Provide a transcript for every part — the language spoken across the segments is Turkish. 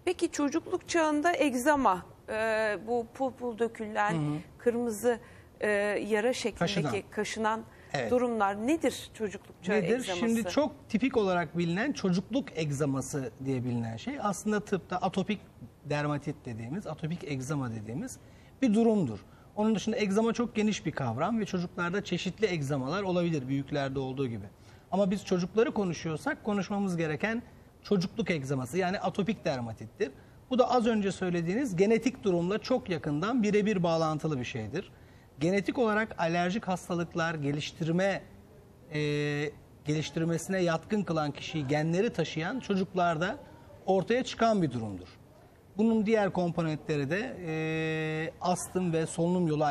Peki çocukluk çağında egzama, bu pul pul dökülen kırmızı yara şeklindeki kaşınan Evet. durumlar nedir çocukluk çağı egzaması? Şimdi çok tipik olarak bilinen çocukluk egzaması diye bilinen şey aslında tıpta atopik dermatit dediğimiz, atopik egzama dediğimiz bir durumdur. Onun dışında egzama çok geniş bir kavram ve çocuklarda çeşitli egzamalar olabilir, büyüklerde olduğu gibi. Ama biz çocukları konuşuyorsak konuşmamız gereken çocukluk egzaması, yani atopik dermatittir. Bu da az önce söylediğiniz genetik durumla çok yakından birebir bağlantılı bir şeydir. Genetik olarak alerjik hastalıklar geliştirmesine yatkın kılan kişiyi, genleri taşıyan çocuklarda ortaya çıkan bir durumdur. Bunun diğer komponentleri de astım ve solunum yolu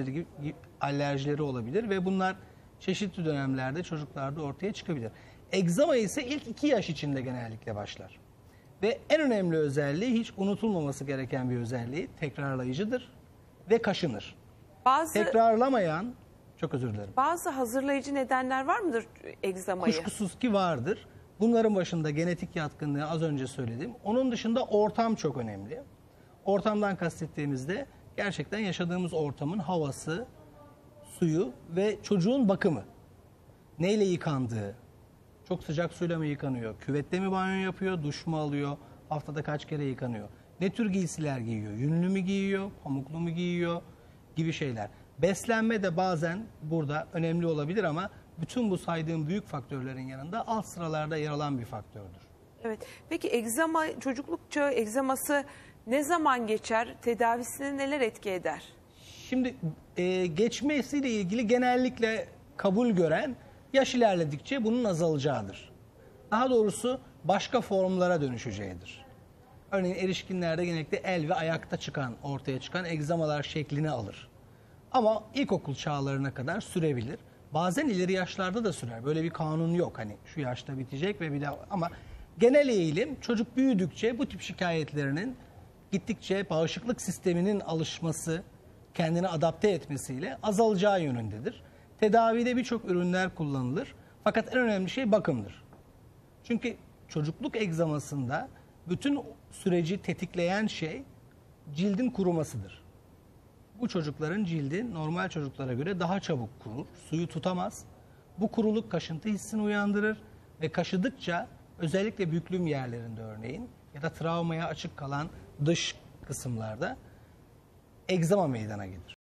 alerjileri olabilir ve bunlar çeşitli dönemlerde çocuklarda ortaya çıkabilir. Egzama ise ilk 2 yaş içinde genellikle başlar. Ve en önemli özelliği, hiç unutulmaması gereken bir özelliği, tekrarlayıcıdır ve kaşınır. Tekrarlamayan, çok özür dilerim. Bazı hazırlayıcı nedenler var mıdır egzamayı? Kuşkusuz ki vardır. Bunların başında genetik yatkınlığı az önce söyledim. Onun dışında ortam çok önemli. Ortamdan kastettiğimizde gerçekten yaşadığımız ortamın havası, suyu ve çocuğun bakımı. Neyle yıkandığı, çok sıcak suyla mı yıkanıyor, küvette mi banyo yapıyor, duş mu alıyor, haftada kaç kere yıkanıyor, ne tür giysiler giyiyor, yünlü mü giyiyor, pamuklu mu giyiyor gibi şeyler. Beslenme de bazen burada önemli olabilir ama bütün bu saydığım büyük faktörlerin yanında alt sıralarda yer alan bir faktördür. Evet. Peki egzama, çocukluk çağı egzaması ne zaman geçer? Tedavisine neler etki eder? Şimdi geçmesiyle ilgili genellikle kabul gören yaş ilerledikçe bunun azalacağıdır. Daha doğrusu başka formlara dönüşeceğidir. Örneğin erişkinlerde genellikle el ve ayakta ortaya çıkan egzamalar şeklini alır. Ama ilkokul çağlarına kadar sürebilir. Bazen ileri yaşlarda da sürer. Böyle bir kanun yok. Hani şu yaşta bitecek ve bir daha, ama genel eğilim çocuk büyüdükçe bu tip şikayetlerinin gittikçe bağışıklık sisteminin alışması, kendini adapte etmesiyle azalacağı yönündedir. Tedavide birçok ürünler kullanılır. Fakat en önemli şey bakımdır. Çünkü çocukluk egzamasında bütün süreci tetikleyen şey cildin kurumasıdır. Bu çocukların cildi normal çocuklara göre daha çabuk kurur, suyu tutamaz. Bu kuruluk kaşıntı hissini uyandırır ve kaşıdıkça özellikle büklüm yerlerinde örneğin ya da travmaya açık kalan dış kısımlarda egzama meydana gelir.